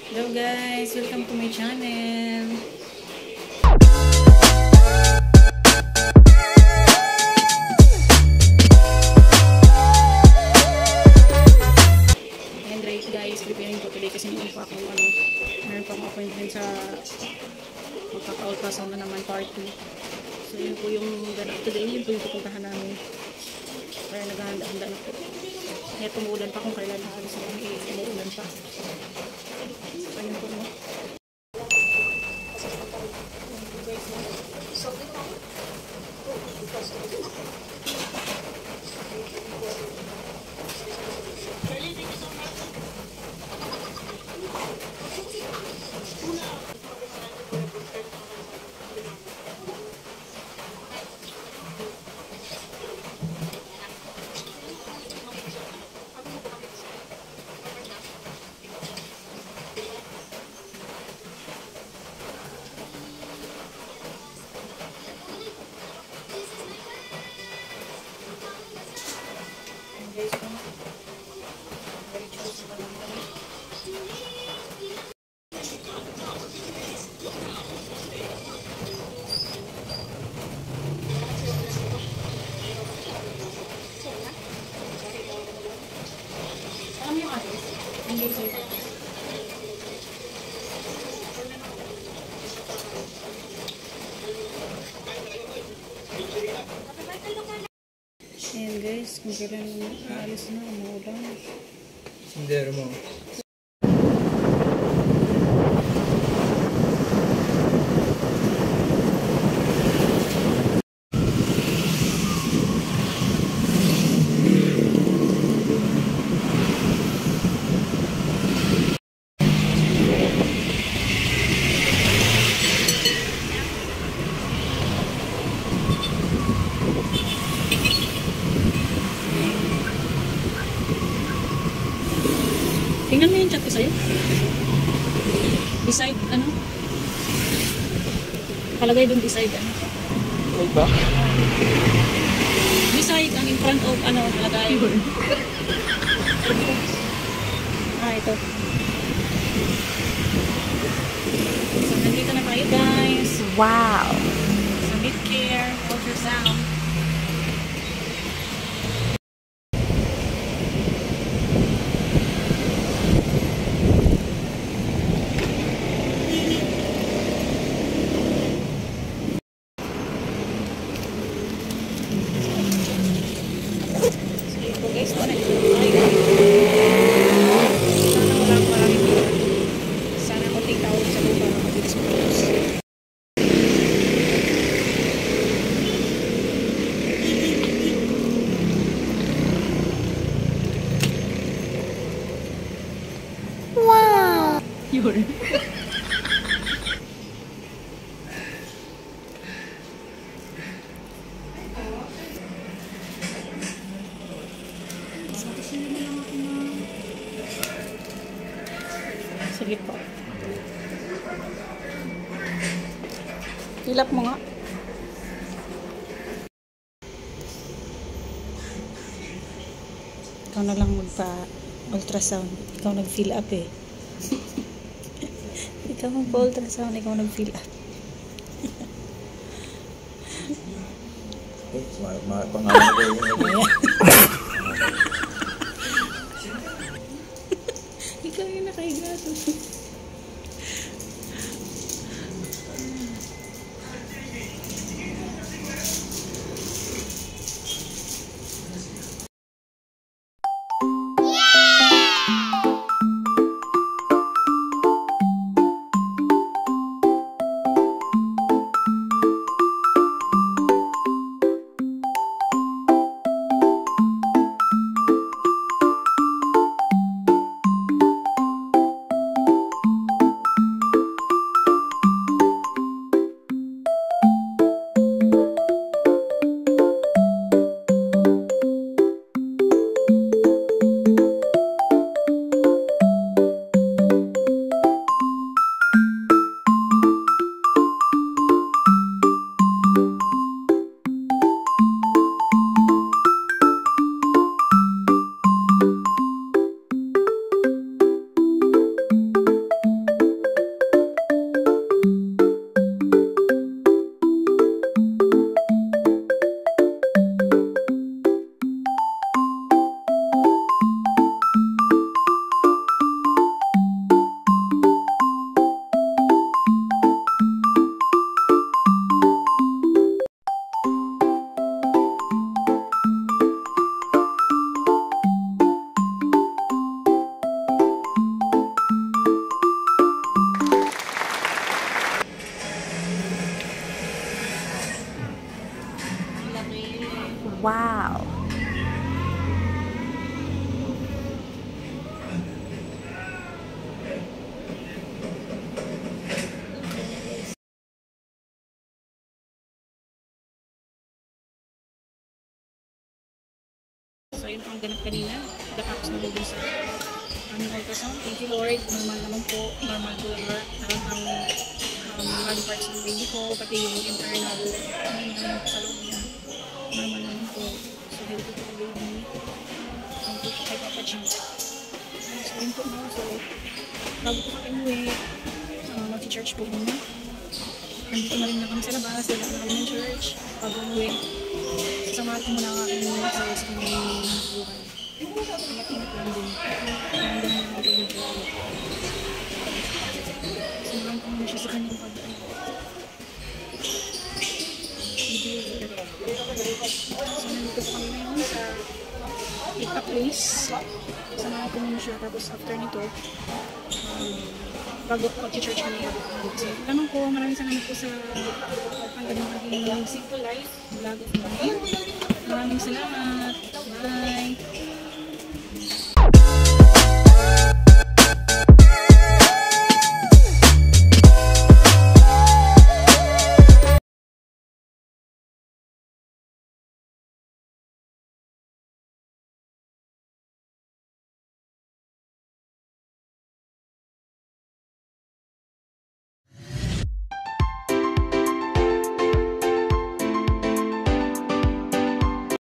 Hello guys, welcome to my channel. And right guys, preparing ko today kasi meron pa akong appointment sa magkaka-ultrasound na naman part 2. So yun po yung today, yun po yung pupuntahan namin. Kaya naghahanda-handa na po. Kaya tumuulan pa kung kailan naalis na kami, tumuulan pa. Ayun po mo. Ayan guys, kung kailan aalis na, umuulan. Sindero mo. Tingnan mo yung chat ko sa'yo. Beside, ano? Palagay dun beside, ano? Wait ba? Beside, ang in front of, ano, palagay. Ito. So, nandito na tayo, guys. Wow! Sa mid-care, ultrasound. Guys, wala ito. Sana maraming dito. Sana konting tawag sa lupa para mag-expose. Wow! Yun. Sige po. Hilap mo nga. Ikaw na lang magpa-ultrasound. Ikaw nag-fill up eh. Ikaw magpa-ultrasound, ikaw nag-fill up. Pangalan ko yun. Ikaw yung nakahiga. yun po ang ganap kanina. Pagkatapos na dun sa aming ultrasound. Thank you Lord. Normal naman po. Normal po lahat. Ang body parts ng baby ko. Pati yung internal sa loob niya. Normal naman po. So healthy po ang baby. Thank you po kay Papa G. So yun po no. So bago po kami uwi, mag-church po muna. Nandito na rin na kami sa labas. Dala na kami ng church. Bago uwi. Sasamahan ko muna ang aking sa kanyang buhay. Ingat-ingat lang din. Nandang na natin yung buhay. Samahan ko muna siya sa kanyang pag-ay. So nandito po kami ngayon sa pick-up place. Samahan ko muna siya. Tapos after nito, bago mag-church kami. So tanong ko, maraming salamat po sa pagpanggaling maging simple life. Vlog of mine. Maraming salamat. Bye!